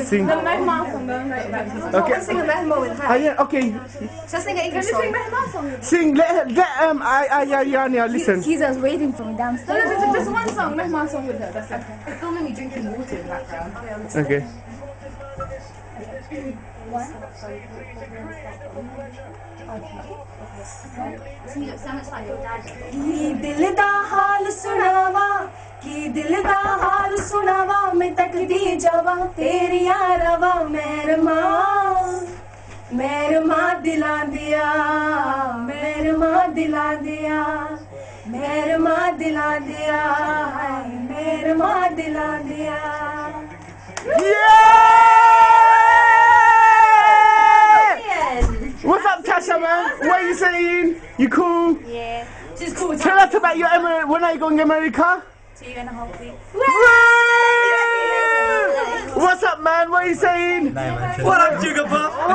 Sing. The Mehma song. Okay. Sing a Mehma with her. Yeah, okay. Just sing an English Can you sing song. Mehma song? Sing. Let Ayanya listen. He's just waiting for me No, downstairs. no, just one song, Mehma song with her. That's it. They're filming me drinking water in the background. Okay. You look so much like your dad. की दिल दा हाल सुनावा की दिल दा हाल सुनावा मैं तकदी जावा तेरिया रवा मेहरमा दिला दिया मेहरमा दिला दिया मेहरमा दिला दिया हाय मेहरमा दिला दिया Yeah! What's up, Tasha, man? What are you saying? You cool? Yeah. She's cool. Tell us about your when are you going to America? 2.5 weeks. Woo! What's up, man? What are you saying? What up, Sugar Puff?